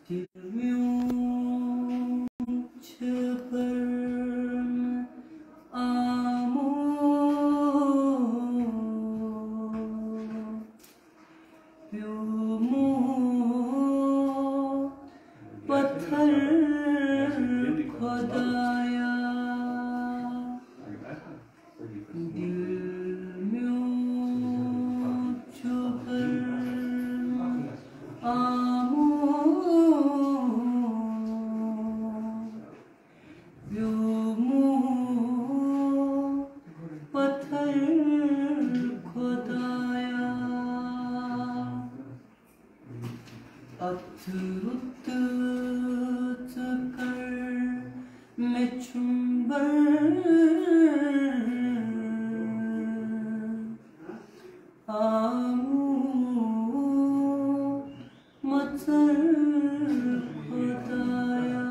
पत्थर खुदाया दिल में छुपकर आमो पत्थर खुदाया अतुत कर मैं चुंबर मत्सर खुदाया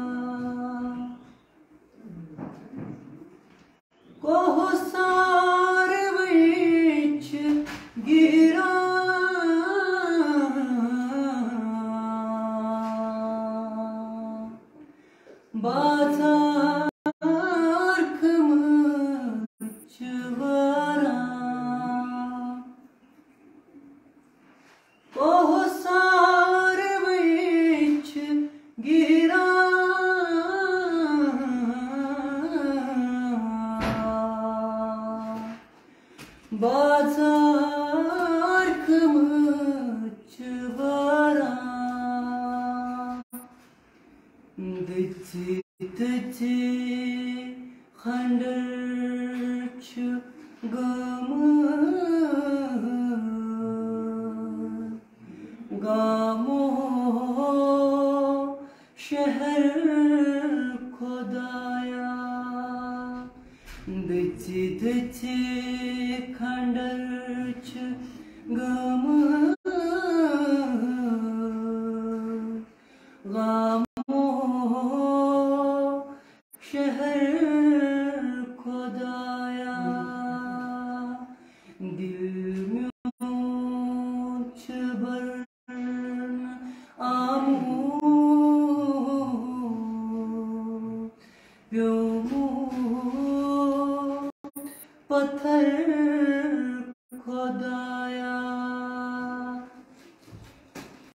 कोह सार विच गिरा बाजार खमचवरा कोह सार विच गिरा बाजार खमचवरा दचे खंडर गम गामो शहर खुदाया दचे खंडर गम शहर खुदाया दिल में छबरन आमो पत्थर